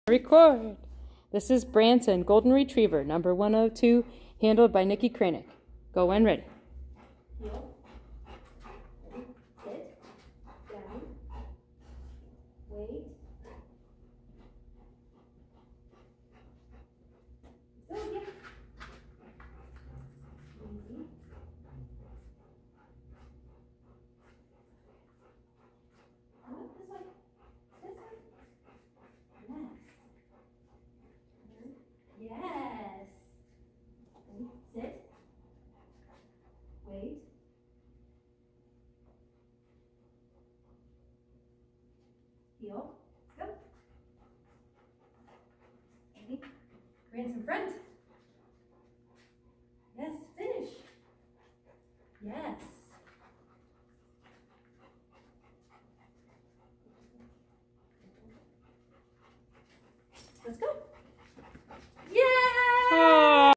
Record. This is Branson, Golden Retriever, number 102, handled by Nikki Kranick. Go when ready. Heel. Ready. Sit. Down. Wait. So, yeah. Easy. Up this way. This way. Yes. Yes. Ready. Sit. Wait. Heel. Let's go. Ready. Branson front.